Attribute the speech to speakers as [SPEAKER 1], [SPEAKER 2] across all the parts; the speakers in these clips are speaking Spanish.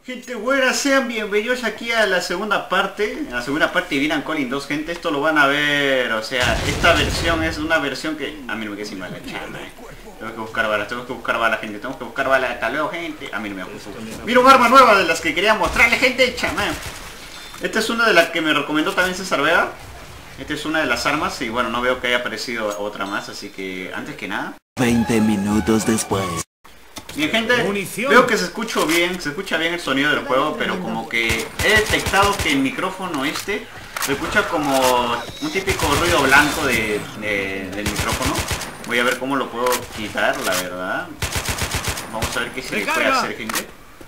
[SPEAKER 1] Gente buena, sean bienvenidos aquí a la segunda parte. En la segunda parte de Viran Calling 2, gente. Esto lo van a ver, o sea, esta versión es una versión que... A mí no me queda sin balas, chama. Tengo que buscar balas, gente. Tengo que buscar balas. Hasta luego, gente. A mí no me gustó. Mira un arma nueva de las que quería mostrarle, gente, chama. Esta es una de las que me recomendó también César Vega. Esta es una de las armas y bueno, no veo que haya aparecido otra más, así que antes que nada...
[SPEAKER 2] 20 minutos después.
[SPEAKER 1] Bien, gente, munición. Veo que se escucha bien el sonido del juego, pero como que he detectado que el micrófono se escucha como un típico ruido blanco del micrófono. Voy a ver cómo lo puedo quitar, la verdad. Vamos a ver qué se puede hacer, gente.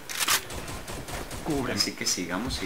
[SPEAKER 1] Así que sigamos.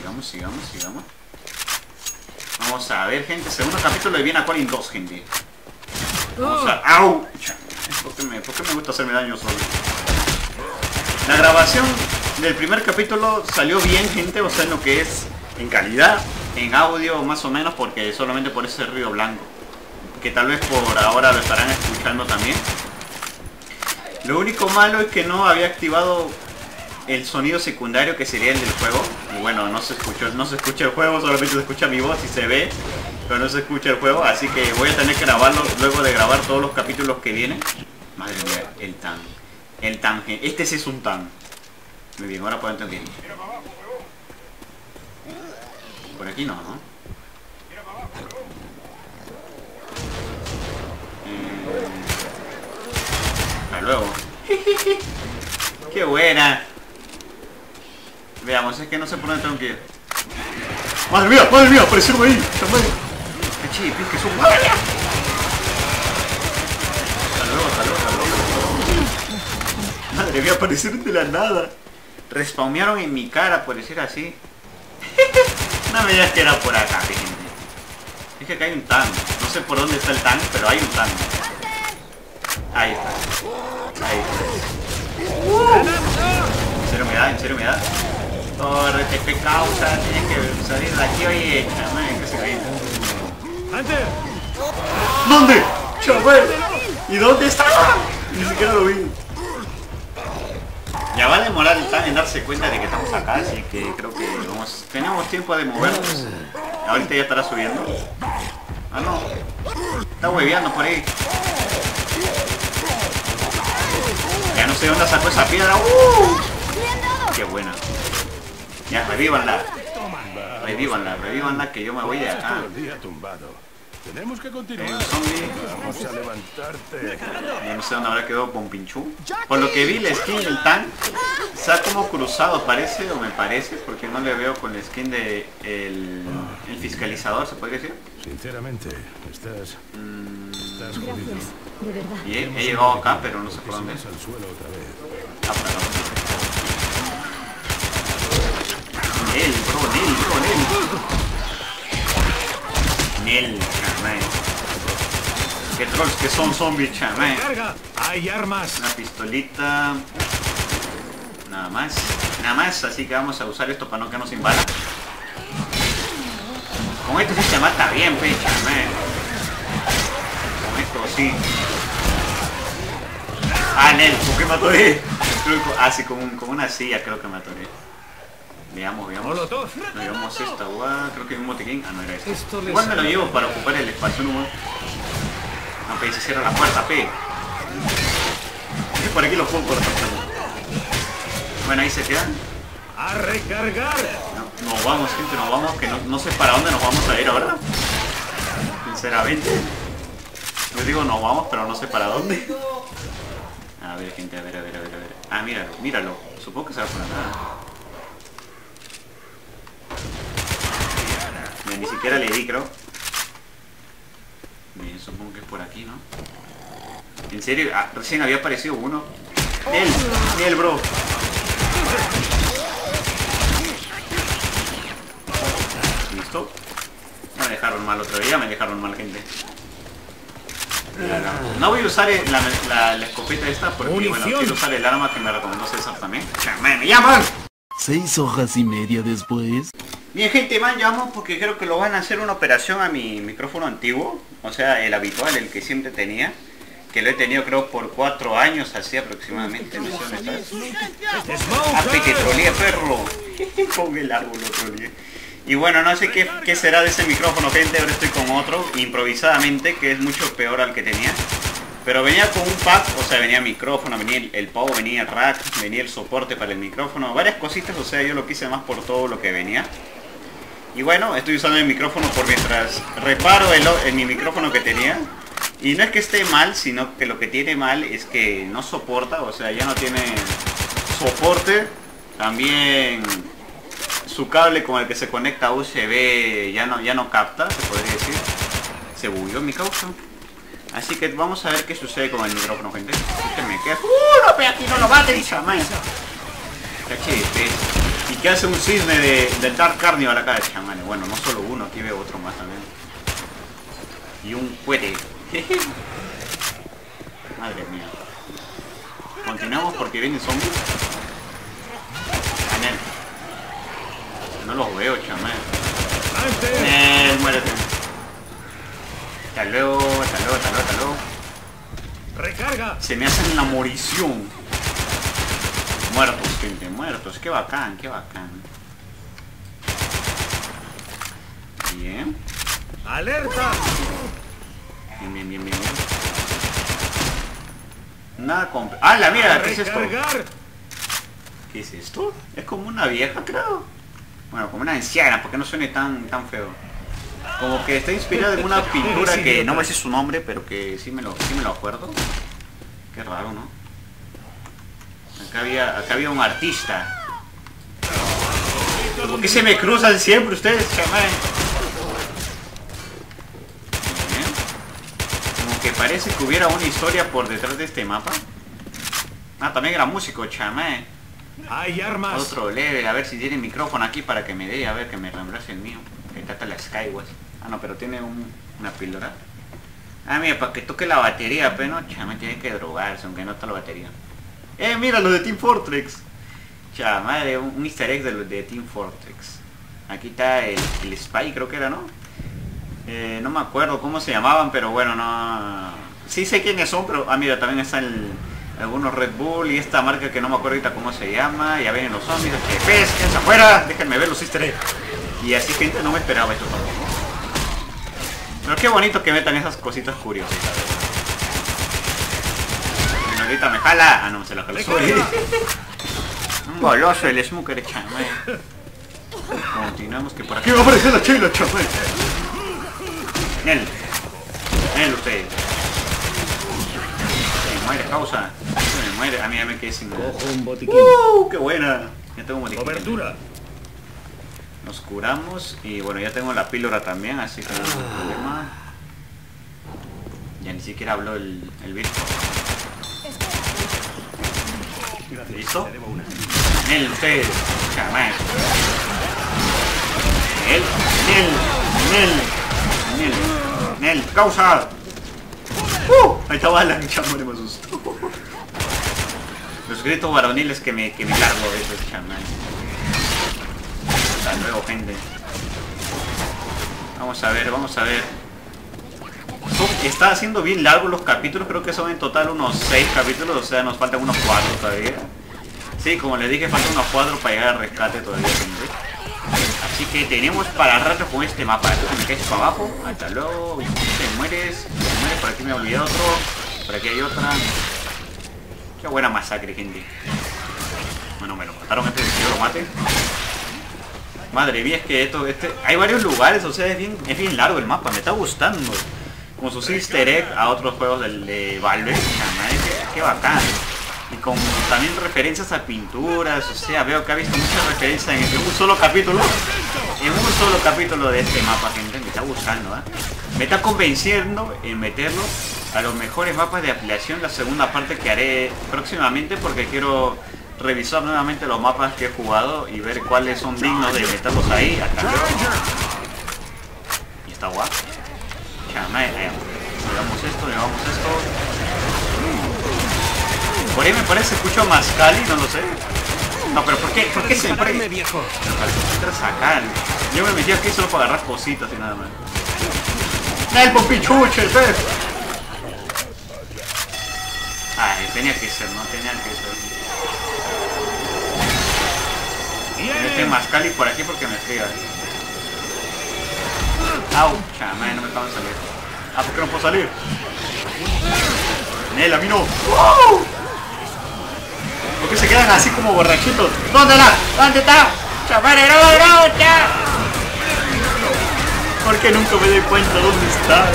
[SPEAKER 1] Vamos a ver, gente, segundo capítulo de Viran Calling 2, gente. Vamos a... ¡Au! ¿Por qué me gusta hacerme daño solo? La grabación del primer capítulo salió bien, gente, o sea, en lo que es en calidad, en audio más o menos, porque solamente por ese ruido blanco, que tal vez por ahora lo estarán escuchando también. Lo único malo es que no había activado el sonido secundario, que sería el del juego, y bueno, no se escucha el juego, solamente se escucha mi voz y se ve, pero no se escucha el juego, así que voy a tener que grabarlo luego de grabar todos los capítulos que vienen. Madre mía, el tan, este sí es un tan. Muy bien, ahora puedo entender. Por aquí no, ¿no? Hasta luego. Qué buena. Veamos, es que no sé por dónde tengo que ir. Madre mía, aparecieron ahí. Qué que son... Madre mía. Madre mía, aparecieron de la nada. Respawnearon en mi cara, por decir así. No me digas que era por acá, gente. Es que acá hay un tank. No sé por dónde está el tank, pero hay un tank. Ahí está. En serio me da. Córrete, qué causa. Tienes que salir de aquí, oye. Chamán, que se cae. ¿Dónde? Chamán. ¿Y dónde está? Ni siquiera lo vi. Ya va a demorar el tan en darse cuenta de que estamos acá, así que creo que tenemos tiempo de movernos. Ahorita ya estará subiendo. Ah, no. Está hueveando por ahí. Ya no sé dónde sacó esa piedra. ¡Qué buena! Ya, revívanla, que yo me voy de acá.
[SPEAKER 3] Tenemos que continuar.
[SPEAKER 1] Vamos a levantarte. No sé dónde habrá quedado Pompinchú. Por lo que vi, la skin del tank se ha como cruzado, parece, o me parece, porque no le veo con la skin de el fiscalizador, ¿se podría decir?
[SPEAKER 3] Sinceramente, estás jodido.
[SPEAKER 4] De verdad.
[SPEAKER 1] Y he llegado acá, pero no sé por dónde.
[SPEAKER 3] Al suelo otra vez.
[SPEAKER 1] Nel, chamán. Qué trolls que son zombies, chamán.
[SPEAKER 3] Hay armas.
[SPEAKER 1] Una pistolita. Nada más, así que vamos a usar esto para no quedarnos sin bala. Con esto sí se mata bien, pe, chamán. Con esto sí. Nel, ¿por qué me atoré? Sí, con una silla creo que me atoré. Veamos. Nos llevamos esta, creo que hay un botiquín. No era esto. Igual me lo llevo para ocupar el espacio, ¿no? Aunque se cierra la puerta, pe. Y por aquí los puedo cortar. Bueno, ahí se quedan.
[SPEAKER 3] ¡A recargar!
[SPEAKER 1] Nos vamos, gente, que no sé para dónde nos vamos a ir ahora. Sinceramente. Yo digo nos vamos, pero no sé para dónde. A ver, gente, a ver. Ah, míralo. Supongo que se va por acá. Ni siquiera le di, creo. Bien, supongo que es por aquí, ¿no? En serio, recién había aparecido uno. Él, bro. ¿Listo? Me dejaron mal otro día, gente. No voy a usar la escopeta esta porque, bueno, quiero usar el arma que me recomendó César también. ¡Me llaman!
[SPEAKER 2] 6 horas y media después.
[SPEAKER 1] Bien, gente, me llamo porque creo que lo van a hacer una operación a mi micrófono antiguo, o sea, el habitual, el que siempre tenía, que lo he tenido creo por 4 años, así aproximadamente. No sé dónde estás. ¡Ah, que trolea, perro! Con el árbol otro día. Y bueno, no sé qué será de ese micrófono, gente. Ahora estoy con otro, improvisadamente, que es mucho peor al que tenía. Pero venía con un pack, o sea, venía micrófono, venía el pavo, venía el rack, venía el soporte para el micrófono, varias cositas, o sea, yo lo quise más por todo lo que venía. Y bueno, estoy usando el micrófono por mientras reparo mi micrófono que tenía. Y no es que esté mal, sino que lo que tiene mal es que no soporta, o sea, ya no tiene soporte. También su cable con el que se conecta a USB ya no capta, se podría decir. Se bugueó mi causa. Así que vamos a ver qué sucede con el micrófono, gente. Escúchenme, que... no, pero aquí no lo bate, chamán. ¿Y qué hace un cisne del Dark Carnival acá de chamanes? Bueno, no solo uno, aquí veo otro más también. Y un cohete. Madre mía. Continuamos porque vienen zombies. Anel. No los veo, chamán. Muérete. Hasta luego, hasta luego, hasta luego, hasta luego.
[SPEAKER 3] ¡Recarga!
[SPEAKER 1] Se me hacen la morición. Muertos, gente, muertos. Qué bacán, qué bacán. Bien.
[SPEAKER 3] ¡Alerta!
[SPEAKER 1] Bien, bien, bien, bien, bien. Nada con... ¡Ah, la mierda! ¿Qué es esto? ¿Qué es esto? Es como una vieja, creo. Bueno, como una anciana, porque no suene tan feo. Como que está inspirado en una pintura que no me sé su nombre, pero que sí me lo acuerdo. Qué raro, ¿no? Acá había un artista. ¿Por qué se me cruzan siempre ustedes, chamán? Como que parece que hubiera una historia por detrás de este mapa. Ah, también era músico, chamán.
[SPEAKER 3] Hay armas.
[SPEAKER 1] Otro level, a ver si tiene micrófono aquí para que me dé, a ver que me reemplace el mío. Que trata la Skywatch. Ah, no, pero tiene una píldora. Ah, mira, para que toque la batería, pero no, chamán, tiene que drogarse, aunque no está la batería. Mira, lo de Team Fortress. Madre, un easter egg de Team Fortress. Aquí está el Spy, creo que era, ¿no? No me acuerdo cómo se llamaban, pero bueno, no... Sí sé quiénes son, pero... Ah, mira, también están algunos Red Bull y esta marca que no me acuerdo ahorita cómo se llama. Ya vienen los zombies, que pesquen afuera, déjenme ver los easter eggs. Y así, gente, no me esperaba esto tampoco. Pero qué bonito que metan esas cositas curiosas. Ahorita me jala. Ah, no, se la jaló. Un goloso el Smoker, chamay. Continuamos que por aquí va a aparecer la chela, chamay. Nel usted. Se muere, causa. Se me muere. A mí ya me quedé sin...
[SPEAKER 3] Cojo un botiquín.
[SPEAKER 1] ¡Qué buena! Ya tengo un botiquín.
[SPEAKER 3] Cobertura.
[SPEAKER 1] Nos curamos y bueno, ya tengo la píldora también, así que no hay ningún problema. Ya ni siquiera habló el virus. ¿Listo? Nel, usted, chamán. Nel, causa. Ahí estaba la chamán, me asustó. Los gritos varoniles que me largo de esos chamán. Hasta luego, gente. Vamos a ver, vamos a ver. Está haciendo bien largos los capítulos, creo que son en total unos 6 capítulos, o sea, nos faltan unos 4 todavía. Sí, como les dije, faltan unos 4 para llegar al rescate todavía, gente. Así que tenemos para rato con este mapa. Entonces me caes para abajo, hasta luego, te mueres, por aquí me he olvidado otro, por aquí hay otra. Qué buena masacre, gente. Bueno, me lo mataron antes de que yo lo mate. Madre mía, es que hay varios lugares, o sea, es bien largo el mapa, me está gustando. Con sus easter egg a otros juegos de Valve, qué bacán. Y con también referencias a pinturas, o sea, veo que ha visto muchas referencias en un solo capítulo. En un solo capítulo de este mapa, gente, me está gustando, ¿eh? Me está convenciendo en meterlo a los mejores mapas de afiliación, la segunda parte que haré próximamente, porque quiero revisar nuevamente los mapas que he jugado y ver cuáles son dignos de meterlos ahí. Hasta luego. Y está guapo. Llevamos esto. Por ahí me parece escucho más Cali, no lo sé. No, pero ¿por qué siempre? Viejo. Sacar. Yo me metí aquí solo para agarrar cositas y nada más. ¡El pompichuche, el pez! Ay, tenía que ser, ¿no? Tenía que ser. este Mascali por aquí porque me fría. Au, chamán, no me acaban de salir. Ah, ¿por qué no puedo salir? Nel, a mí no. ¡Wow! ¿Por qué se quedan así como borrachitos? ¿Dónde la? ¿Dónde está? Chamán, no, ya. ¿Por qué nunca me doy cuenta dónde está?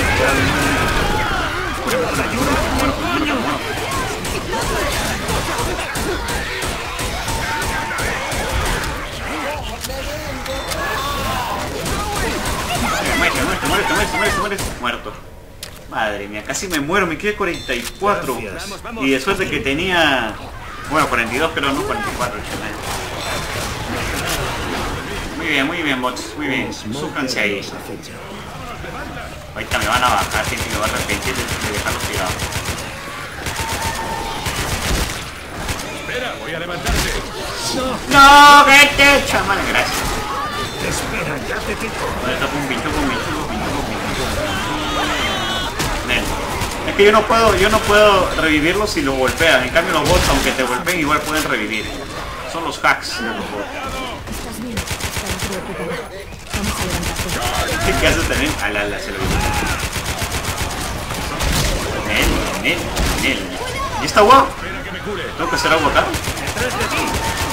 [SPEAKER 1] Mueres. Muerto. Madre mía, casi me muero, me quedé 44. Y después de que tenía... Bueno, 42, pero no 44, chaval. Muy bien, bots, muy bien. Súfranse ahí. Ahorita me van a bajar, gente, y me va a arrepentir de dejarlos tirados.
[SPEAKER 3] Espera, voy a levantarte.
[SPEAKER 1] No, vete, chaval, gracias.
[SPEAKER 3] Espera, ya te pico.
[SPEAKER 1] Un bicho. Es que yo no puedo revivirlos si lo golpean. En cambio los bots, aunque te golpeen, igual pueden revivir. Son los hacks de los bots.
[SPEAKER 4] Estás bien, estaré preocupada. Vamos a levantarte.
[SPEAKER 1] ¿Qué haces también? Ala, se lo vi. Nel. ¿Y esta agua?
[SPEAKER 3] Espera que me cure.
[SPEAKER 1] ¿Tengo que hacer agua acá?
[SPEAKER 3] Detrás de ti.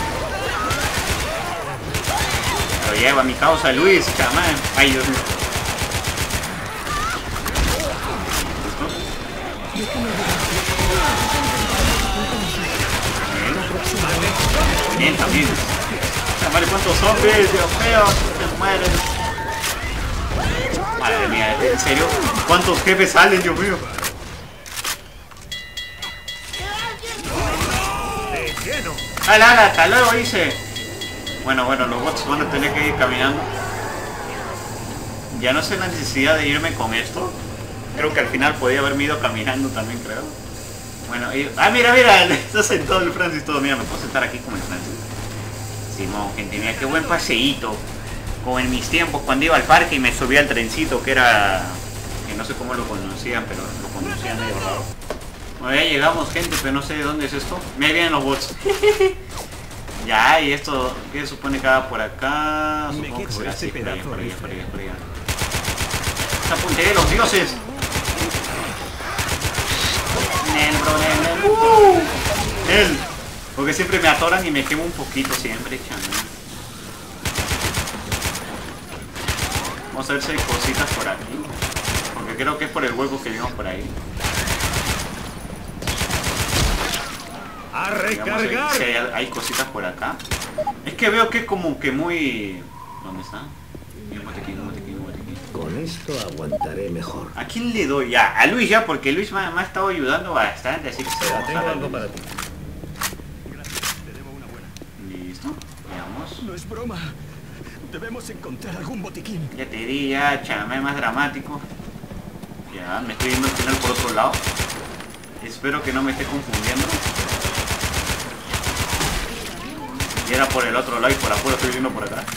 [SPEAKER 1] Lo lleva mi causa Luis, chamán. Ay, Dios mío. Bien, también. Vale, ¿cuántos zombies? Dios mío, se mueren. Madre mía, ¿en serio? ¿Cuántos jefes salen, Dios mío?
[SPEAKER 3] De lleno.
[SPEAKER 1] ¡Hala, hasta luego, dice! Bueno, los bots van a tener que ir caminando. Ya no sé la necesidad de irme con esto. Creo que al final podía haberme ido caminando también, creo. Bueno, mira, está sentado el Francis todo. Mira, me puedo sentar aquí con el Francis. Simón, gente, mira, qué buen paseíto. Como en mis tiempos cuando iba al parque y me subía al trencito, que era... que no sé cómo lo conocían, pero lo conocían medio raro. Bueno, ya llegamos, gente, pero no sé de dónde es esto. Mira, vienen los bots. Ya, y esto, ¿qué se supone que va por acá? Supongo que será así, por allá. ¡Esta puntería de los dioses! Él, porque siempre me atoran y me quemo un poquito siempre, chaval. Vamos a ver si hay cositas por aquí, porque creo que es por el hueco que vimos por ahí.
[SPEAKER 3] A
[SPEAKER 1] Digamos,
[SPEAKER 3] recargar.
[SPEAKER 1] si hay cositas por acá. Es que veo que es como que muy... ¿Dónde está? Un botiquín.
[SPEAKER 3] Con esto aguantaré mejor.
[SPEAKER 1] ¿A quién le doy? Ya, a Luis ya, porque Luis me ha estado ayudando bastante, así que se vamos a
[SPEAKER 3] Tengo
[SPEAKER 1] dar a
[SPEAKER 3] algo
[SPEAKER 1] Luis.
[SPEAKER 3] para ti.
[SPEAKER 1] Listo, veamos.
[SPEAKER 5] No es broma. Debemos encontrar algún botiquín.
[SPEAKER 1] Ya te di, ya, chamé más dramático. Ya, me estoy yendo al final por otro lado. Espero que no me esté confundiendo. Y era por el otro lado y por afuera estoy viendo por atrás.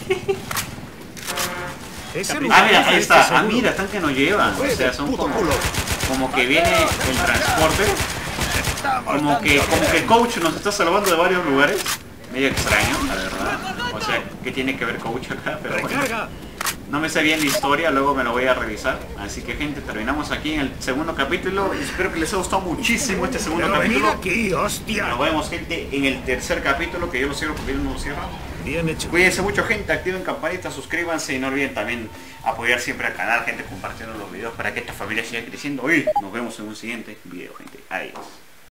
[SPEAKER 1] Mira, ahí está. Mira, están que nos llevan. O sea, son como que viene el transporte. Como que Coach nos está salvando de varios lugares. Medio extraño, la verdad. O sea, ¿qué tiene que ver Coach acá? Pero bueno, no me sé bien la historia, luego me lo voy a revisar. Así que, gente, terminamos aquí en el segundo capítulo. Espero que les haya gustado muchísimo este segundo capítulo.
[SPEAKER 3] Aquí, hostia.
[SPEAKER 1] Nos vemos, gente, en el tercer capítulo, que yo lo cierro porque él no lo cierra.
[SPEAKER 3] Bien hecho.
[SPEAKER 1] Cuídense mucho, gente, activen campanita, suscríbanse y no olviden también apoyar siempre al canal, gente, compartiendo los videos para que esta familia siga creciendo. Y nos vemos en un siguiente video, gente. Adiós.